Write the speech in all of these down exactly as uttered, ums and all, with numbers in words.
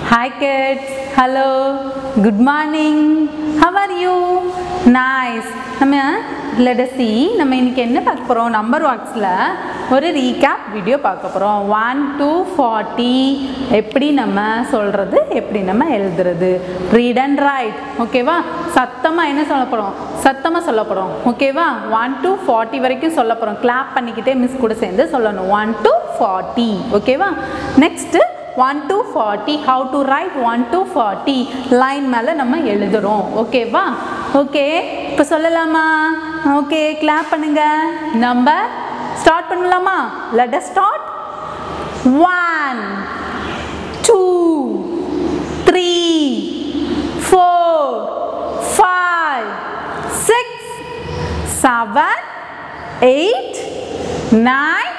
Hi kids, hello, good morning, how are you? Nice. நம்ம let us see நம்ம இன்னைக்கு என்ன பார்க்க போறோம் நம்பர் வாக்ஸ்ல ஒரு ரீகேப் வீடியோ பார்க்க போறோம் one to forty எப்படி நம்ம சொல்றது எப்படி நம்ம எழுதுறது read and write ஓகேவா சத்தமா என்ன சொல்ல போறோம் சத்தமா சொல்ல போறோம் ஓகேவா one to forty வரைக்கும் சொல்ல போறோம் கிளாப் பண்ணிக்கிட்டே மிஸ் கூட சேர்ந்து சொல்லணும் one to forty ஓகேவா next one to forty how to write one to forty line மேல நம்ம எழுதுறோம் ஓகேவா ஓகே இப்போ சொல்லலாமா ஓகே கிளாப் பண்ணுங்க நம்பர் ஸ்டார்ட் பண்ணலாமா let us start one two three four five six seven eight nine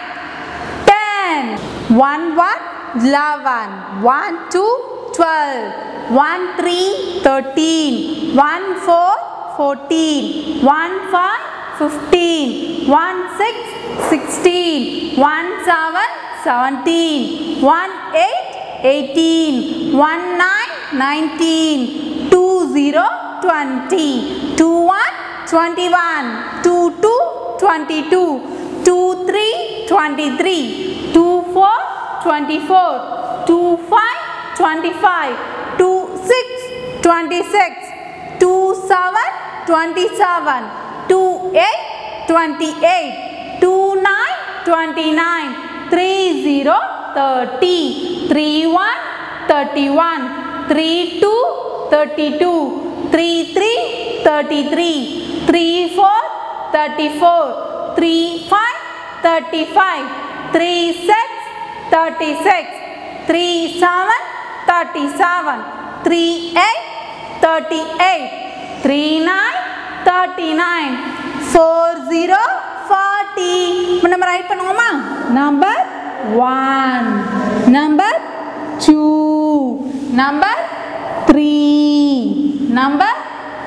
ten one one eleven one two twelve one three thirteen one four fourteen one five fifteen one six sixteen one seven seventeen one eight eighteen one nine nineteen two zero twenty two one twenty-one two two twenty-two two three twenty-three two four twenty-four two five twenty-five two six twenty-six two seven twenty-seven two eight twenty-eight two nine twenty-nine three zero thirty three one thirty-one three two thirty-two three three thirty-three three four thirty-four three five thirty-five three six thirty-six three seven thirty-seven three eight thirty-eight three nine thirty-nine four zero forty நம்ம write பண்ணுவோமா number one number two number three number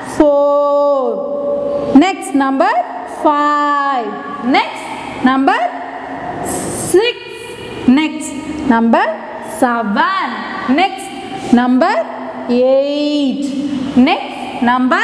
four next number five next number six next number seven next number eight next number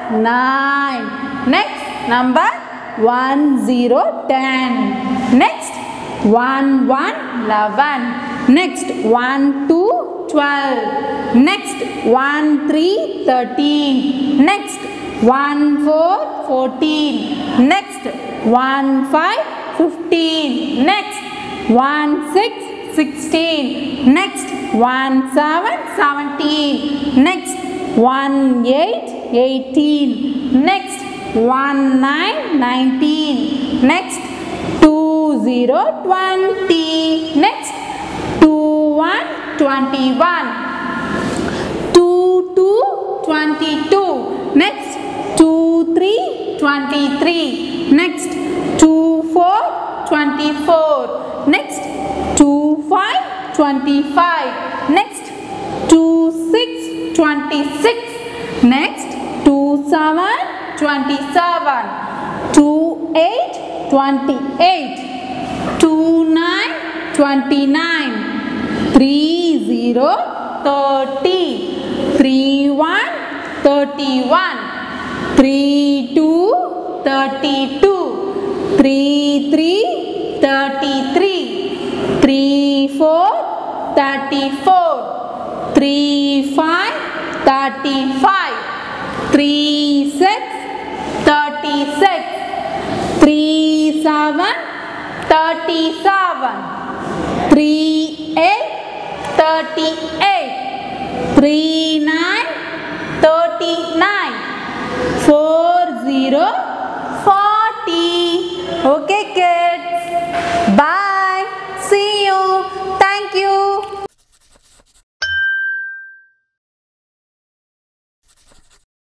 nine next number one zero ten next one one eleven next one two twelve next one three thirteen next one four fourteen next one five fifteen next one six sixteen next one seven seventeen next one eight eighteen next one nine nineteen next two zero twenty next two one twenty-one two two twenty-two next two three twenty-three next two four twenty-four next two five twenty-five next two six twenty-six next two seven twenty-seven two eight twenty-eight two nine twenty-nine three zero thirty three one thirty-one three two thirty-two three three thirty-three three four thirty-four three five thirty-five three six thirty-six three seven thirty-seven three eight thirty-eight three nine thirty-nine four zero